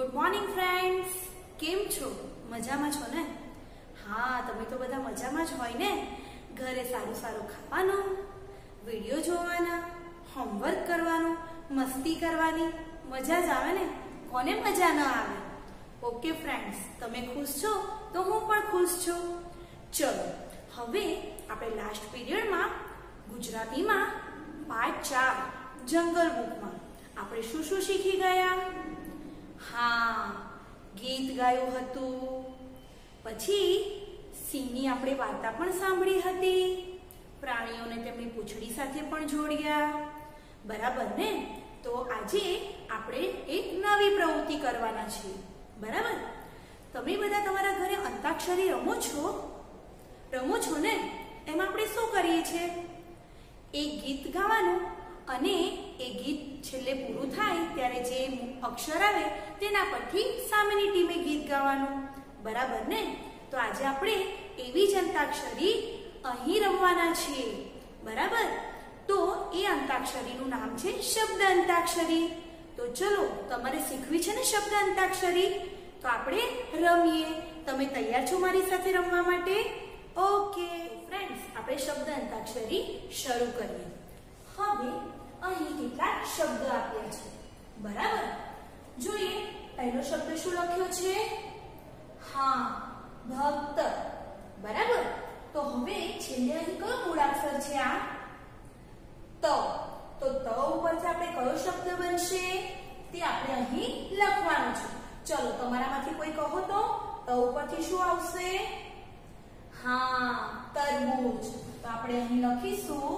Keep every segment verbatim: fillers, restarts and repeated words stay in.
Good morning friends, કેમ છો? મજામાં છો ને? હા, તમે તો બધા મજામાં જ હોય ને. ઘરે સારું સારું ખાવાનું, વિડીયો જોવાના, હોમવર્ક કરવાનું, મસ્તી કરવાની, મજા જ આવે ને. કોને મજા ન આવે? ઓકે ફ્રેન્ડ્સ, તમે ખુશ છો તો હું પણ ખુશ છું. ચલો હવે આપણે લાસ્ટ પીરિયડમાં ગુજરાતીમાં પાઠ ચાર જંગલ બુકમાં આપણે શું શું શીખી ગયા? હા, ગીત ગાયું હતું, પછી સિંહની આપણે વાર્તા પણ સાંભળી હતી, પ્રાણીઓને તેમની પૂંછડી સાથે પણ જોડ્યા, બરાબર ને? તો આજે આપણે એક નવી પ્રવૃત્તિ કરવાના છીએ, બરાબર? તમે બધા તમારા ઘરે અંતાક્ષરી રમો છો? રમો છો ને? એમાં આપણે શું કરીએ છીએ? એક ગીત ગાવાનું અને એ ગીત છેલ્લે પૂરું થાય ત્યારે જે અક્ષર આવે તેના પરથી સામેની ટીમે ગીત ગાવાનું, બરાબર ને? તો આજે આપણે એવી જ અંતાક્ષરી અહીં રમવાના છીએ, બરાબર? તો એ અંતાક્ષરીનું નામ છે શબ્દ અંતાક્ષરી. તો ચલો, તમારે શીખવી છે ને શબ્દ અંતાક્ષરી? તો આપણે રમીએ. તમે તૈયાર છો મારી સાથે રમવા માટે? ઓકે ફ્રેન્ડ્સ, આપણે શબ્દ અંતાક્ષરી શરૂ કરીએ. હવે અહીં કેટલાક શબ્દ આપ્યા છે, બરાબર? જોઈએ પહેલો શબ્દ શું લખ્યો છે? હા, ભક્ત, બરાબર? તો હવે છેલ્લે અહીં કયો મૂળાક્ષર છે? આ ત. તો ત ઉપરથી આપણે કયો શબ્દ બનશે તે આપણે અહીં લખવાનું છે. ચલો, તમારામાંથી કોઈ કહો તો ત ઉપરથી શું આવશે? હા, તરબૂચ. તો આપણે અહીં લખીશું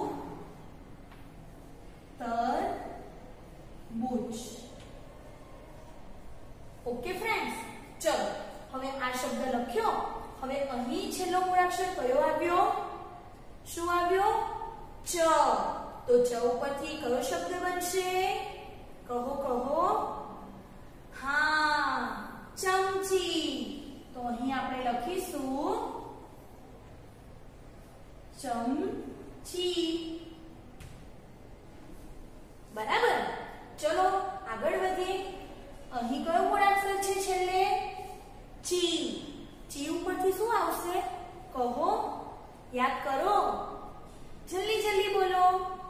તરબૂચ. ઓકે ફ્રેન્ડ્સ, ચલો હવે આ શબ્દ લખ્યો. હવે અહીં છેલ્લો મૂળાક્ષર કયો આવ્યો? શું આવ્યો? ચ. તો ચ ઉપરથી કયો શબ્દ બનશે? કહો કહો. હા, ચમચી. તો અહીં આપણે લખીશું ચમચી, બરાબર? ચલો આગળ વધીએ. અહીં કયો મૂળાક્ષર છે છેલ્લે? ચી. ચી ઉપરથી શું આવશે? કહો, યાદ કરો, જલ્દી જલ્દી બોલો.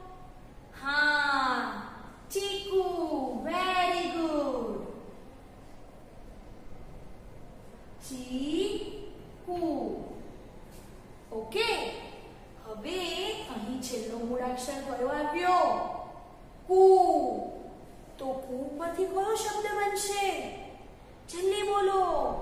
હા, ચીકુ. Very good. ચીકુ. ઓકે, હવે અહીં છેલ્લો મૂળાક્ષર કયો આવ્યો? કુ. તો કુ પરથી કયો શબ્દ બનશે? જલ્દી બોલો.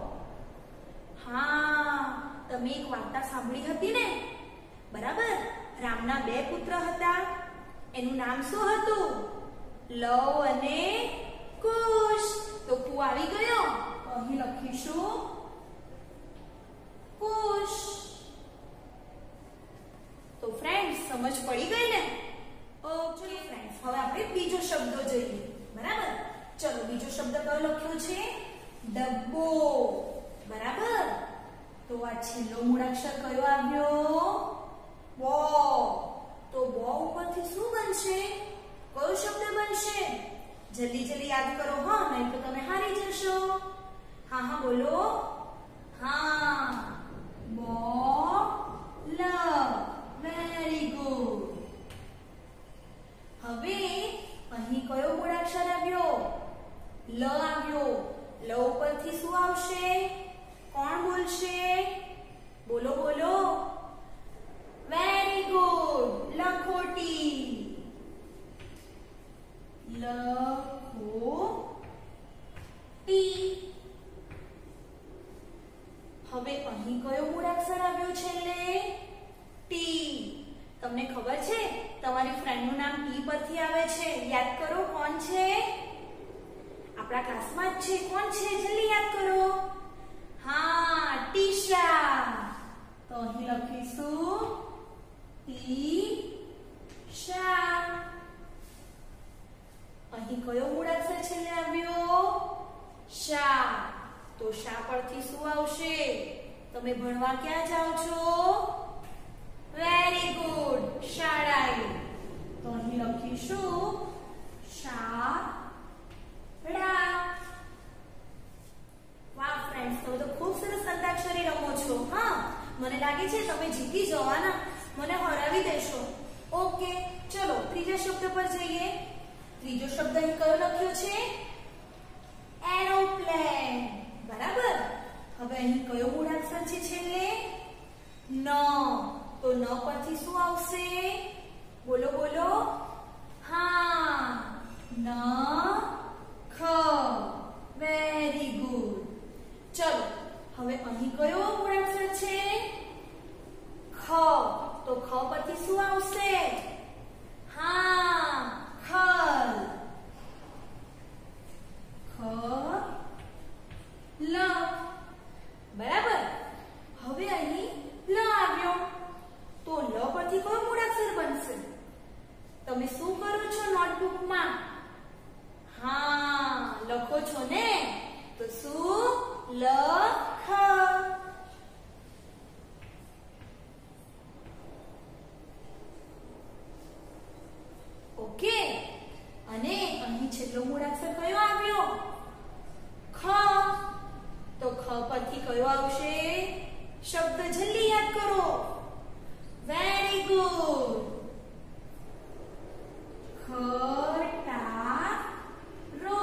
હા, તમે એક વાર્તા સાંભળી હતી ને, બરાબર? રામના બે પુત્ર હતા. એનું નામ શું હતું? લવ અને કુશ. તો કુ આવી ગયો, તો અહીં લખીશું કુશ. તો ફ્રેન્ડ્સ, સમજ પડી ગઈ ને? ઓકે ફ્રેન્ડ્સ, હવે આપણે બીજો શબ્દ જોઈએ, બરાબર? ચલો, બીજો શબ્દ કયો લખ્યો છે? ડબ્બો, બરાબર? તો આ છેલ્લો મૂળાક્ષર કયો આવ્યો? બ. તો બ ઉપરથી શું બનશે? કયો શબ્દ બનશે? જલ્દી જલ્દી યાદ કરો, હા, નહીં તો તમે હારી જશો. હા હા બોલો. હા, બોલ. Very good. હવે અહીં કયો મૂળાક્ષર આવ્યો? લ આવ્યો. લ ઉપરથી શું આવશે? કોણ બોલશે? બોલો બોલો. Very good. લખોટી. લખોટી. હવે અહીં કયો મૂળાક્ષર આવ્યો છેલ્લે? ટી. તમને ખબર છે તમારી ફ્રેન્ડનું નામ ટી પરથી આવે છે? યાદ કરો, કોણ છે? આપણા ક્લાસમાં જ છે. કોણ છે? જલ્દી યાદ કરો. હા, ટીશા. તો અહીં લખીશું ટીશા. અહીં કયો મૂળાક્ષર છેલ્લે આવ્યો? શા. તો શા પરથી શું આવશે? તમે ભણવા ક્યાં જાઓ છો? વેરી ગુડ, શાળાએ. તો અહીં લખીશું શાળા. ફ્રેન્ડ્સ, તમે તો ખૂબ સરસ અંતાક્ષરી રમો છો. હા, મને લાગે છે તમે જીતી જવાના, મને હરાવી દેશો. ઓકે, ચલો ત્રીજા શબ્દ પર જઈએ. ત્રીજો શબ્દ અહીં કયો લખ્યો છે? એરોપ્લેન. બરાબર. હવે અહીં કયો મૂળાક્ષર છે છેલ્લે? ન. તો ન પરથી શું આવશે? બોલો બોલો. હા, ન ખ. Very good. ચલો હવે અહીં કયો મૂળાક્ષર છે? ખ. તો ખ પરથી શું આવશે? હા, ખલ. ખ લ. બરાબર. હવે અહીં લ આવ્યો. તો લ પરથી કયો મૂળાક્ષર બનશે? તમે શું કરો છો નોટબુકમાં? હા, લખો છો ને? તો શું? લખ. ઓકે. અને અહીં છેલ્લો મૂળાક્ષર કયો આવ્યો? ખ. તો ખ પરથી કયો આવશે શબ્દ? જલ્દી યાદ કરો. Very good. ખટારો.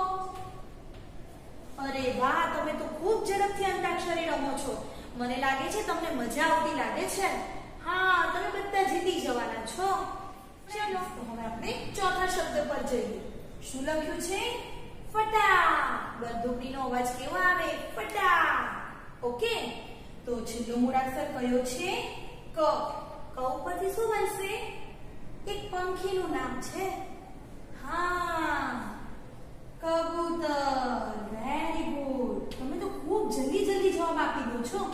અરે વાહ, તમે તો ખૂબ ઝડપથી અંતાક્ષરી રમો છો. મને લાગે છે તમને મજા આવતી લાગે છે. હા, તમે બધા જીતી જવાના છો. ચલો તો હવે આપણે ચોથા શબ્દ પર જઈએ. શું લખ્યું છે? ફટા. બંદૂકડીનો અવાજ કેવો આવે? ફટા. ઓકે. તો છેલ્લો મૂળાક્ષર કયો છે? ક. ક ઉપરથી શું બનશે? એક પંખીનું નામ છે. હા, કબૂતર. Very good. તમે તો ખૂબ જલ્દી જલ્દી જવાબ આપી દો છો.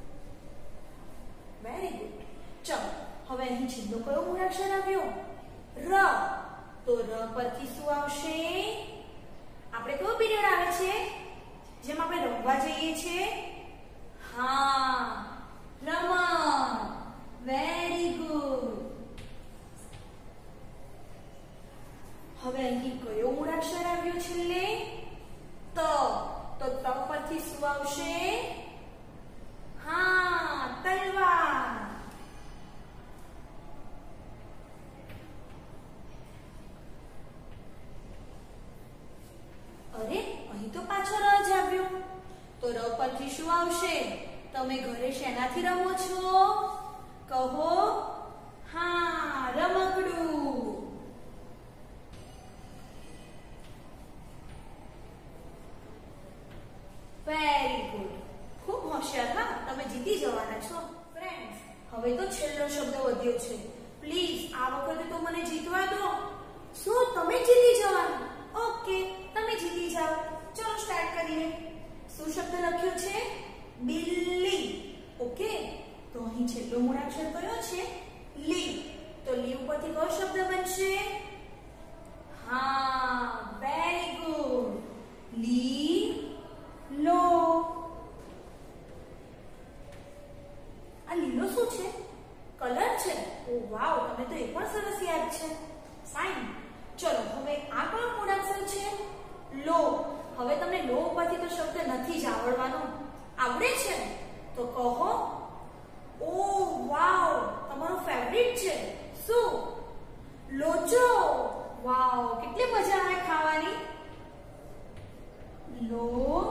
Very good. ચલો હવે અહીં છેલ્લો કયો મૂળાક્ષર આવ્યો? ર. તો ર પરથી શું આવશે? આપણે કયો પીરિયડ આવે છે જેમ આપણે રમવા જઈએ છીએ? હા, રમત. Very good. હવે અહીં કયો મૂળાક્ષર આવ્યો છેલ્લે? ત. તો ત પરથી શું આવશે? હા, તલવાર. અરે, અહીં તો પાછો ર જ આવ્યો. તો ર પરથી શું આવશે? તમે ઘરે શેનાથી રમો છો? કહો. હા, રમકડું. Very good. ખૂબ હોશિયાર. હા, તમે જીતી જવાના છો. ફ્રેન્ડ્સ, હવે તો છેલ્લો શબ્દ વધ્યો છે. પ્લીઝ આ વખતે તો મને જીતવા દો. શું તમે જીતી જવાના? ઓકે, તમે જીતી જાઓ. ચલો સ્ટાર્ટ કરીએ. શું શબ્દ લખ્યો છે? બિલ્લી. ઓકે. તો અહીં છેલ્લો મૂળાક્ષર કયો છે? લી. તો લી ઉપરથી કયો શબ્દ બનશે? હા, વેરી ગુડ. લી લો. આ લીલો શું છે? કલર છે. ઓ વાવ, તમે તો એ પણ સરસ યાદ છે. ફાઇન. ચલો હવે આ કયો મૂળાક્ષર છે? લો. હવે તમને લો ઉપરથી તો શબ્દ નથી જ આવડવાનો. આવડે છે તો કહો. ઓ વાવ, તમારો ફેવરિટ છે. શું? લોચો. વાવ, કેટલી મજા આવે ખાવાની. લો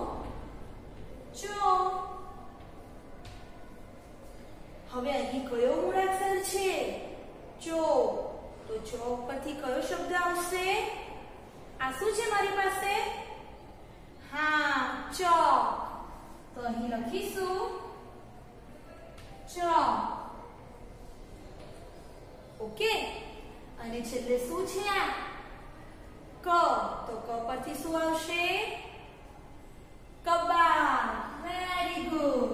ચો. હવે અહીં કયો મૂળાક્ષર છે? ચો. તો ચો પરથી કયો શબ્દ આવશે? આ શું છે મારી પાસે? હા, ચોક. તો અહીં લખીશું ચોક. ઓકે. અને છેલ્લે શું છે આ? ક. તો ક પરથી શું આવશે? કબાટ. Very good.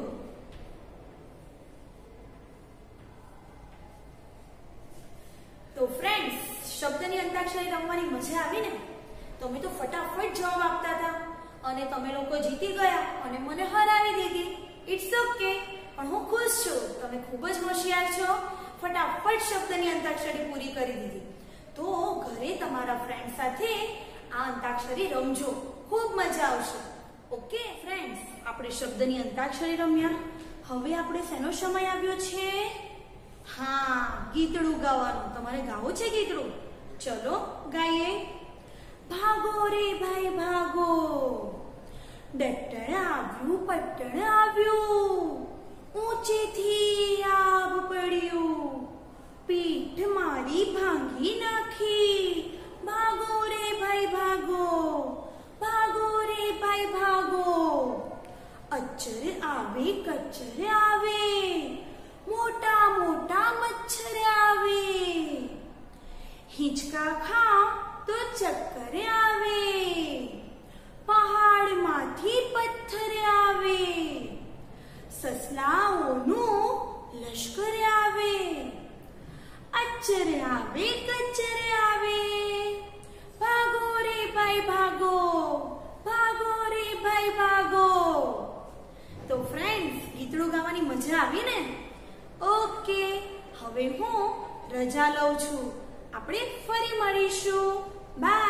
તો ફ્રેન્ડ્સ, શબ્દની અંતાક્ષરી રમવાની મજા આવી ને? તમે તો ફટાફટ જવાબ આપતા હતા અને તમે લોકો જીતી ગયા અને મને હરાવી દીધી. It's okay. પણ હું ખુશ છું. તમે ખૂબ જ હોશિયાર છો. ફટાફટ શબ્દની અંતાક્ષરી પૂરી કરી દીધી. તો ઘરે તમારા ફ્રેન્ડ સાથે આ અંતાક્ષરી રમજો. ખૂબ મજા આવશે. ઓકે ફ્રેન્ડ્સ, આપણે શબ્દની અંતાક્ષરી રમ્યા. હવે આપણે શેનો સમય આવ્યો છે? હા, ગીતડું ગાવાનું. તમારે ગાવું છે ગીતડું? ચલો ગાઈએ. ભાગો રે ભાઈ ભાગો, ડટ્ટણ આવ્યું પટ્ટણ આવ્યું, ઊંચેથી આબ પડ્યું, પીઠ મારી ભાંગી નાખી. ભાગો રે ભાઈ ભાગો, ભાગો રે ભાઈ ભાગો. અચ્છર આવે કચ્છર આવે, મોટા મોટા મચ્છર આવે, હિંચકા ખાવ તો ચક્કર આવે, પહાડમાંથી પથ્થર આવે, સસલાઓનું લશ્કર આવે, અચ્છર આવે કચ્છર આવે. ભાગો રે ભાઈ ભાગો, ભાગો રે ભાઈ ભાગો. તો ફ્રેન્ડ્સ, ગીતડું ગાવાની મજા આવી ને? ઓકે, હવે હું રજા લઉં છું. આપણે ફરી મળીશું. બાય.